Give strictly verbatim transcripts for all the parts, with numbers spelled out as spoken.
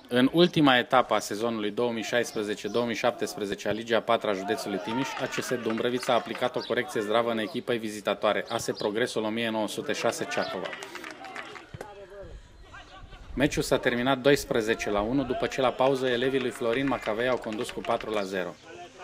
În ultima etapă a sezonului două mii șaisprezece două mii șaptesprezece a Ligii a patra a județului Timiș, A C S Dumbrăvița a aplicat o corecție zdravă în echipei vizitatoare, A S Progresul o mie nouă sute șase Ceacova. Meciul s-a terminat doisprezece la unu, după ce la pauză elevii lui Florin Macavei au condus cu patru la zero.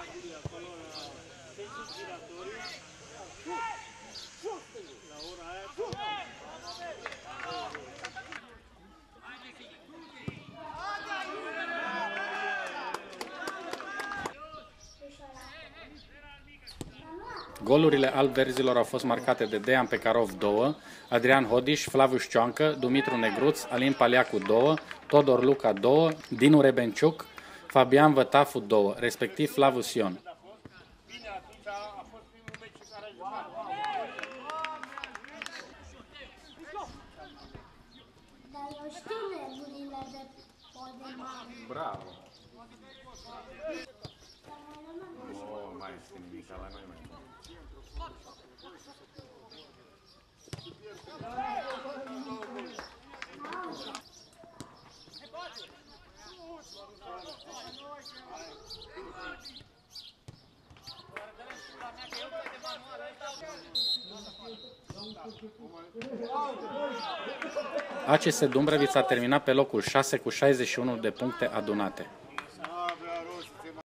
Golurile alb-verzilor au fost marcate de Dejan Pekarov doi, Adrian Hodiș, Flavius Cioancă, Dumitru Negruț, Alin Paliacu doi, Todor Luca doi, Dinu Rebenciuc, Fabian Vătafu doi, respectiv Flavius Ion. Bravo! Oh, mai este nimic, la noi mai. A C S Dumbrăvița a terminat pe locul șase cu șaizeci și unu de puncte adunate.